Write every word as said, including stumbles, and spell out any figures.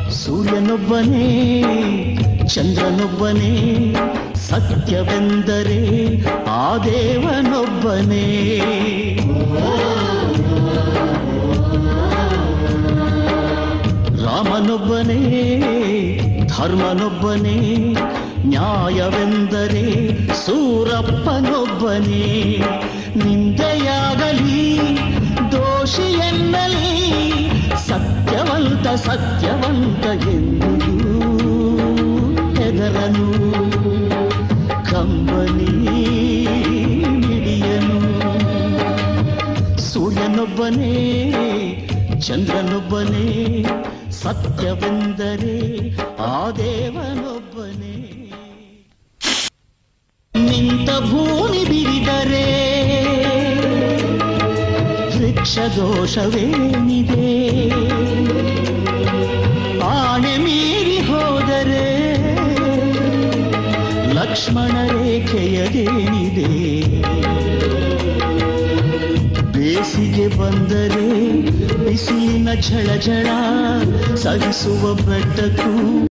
ಸೂರ್ಯನೊಬ್ಬನೇ ಚಂದ್ರನೊಬ್ಬನೇ ಸತ್ಯವೆಂದರೆ ಆ ದೇವನೊಬ್ಬನೇ. ರಾಮನೊಬ್ಬನೇ ಧರ್ಮನೊಬ್ಬನೇ ನ್ಯಾಯವೆಂದರೆ ಸೂರಪ್ಪನೊಬ್ಬನೇ. ನಿಂದೆಯಾಗಲಿ ದೋಷಿ ಎನ್ನಲಿ ಸತ್ಯವಂತ ಸತ್ಯವಂತ ಎಂದು ಹೆದರನು ಕಂಬನಿ ಮಿಡಿಯನು. ಸೂರ್ಯನೊಬ್ಬನೇ ಚಂದ್ರನೊಬ್ಬನೇ ಸತ್ಯವೆಂದರೆ ಆ ದೇವನೊಬ್ಬನೇ. ನಿಂತ ಭೂಮಿ ಬಿರಿದರೆ ವೃಕ್ಷ ದೋಷವೇನಿದೆ? ಆಣೆ ಮೀರಿ ಹೋದರೆ ಲಕ್ಷ್ಮಣ ರೇಖೆಯದೇನಿದೆ? ಬೇಸಿಗೆ ಬಂದರೆ ಬಿಸಿಲಿನ ಝಳಝಳ ಸಹಿಸುವ ಬೆಟ್ಟಕ್ಕೂ